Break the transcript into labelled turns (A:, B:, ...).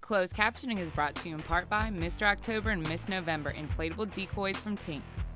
A: Closed captioning is brought to you in part by Mr. October and Miss November inflatable decoys from Tinks.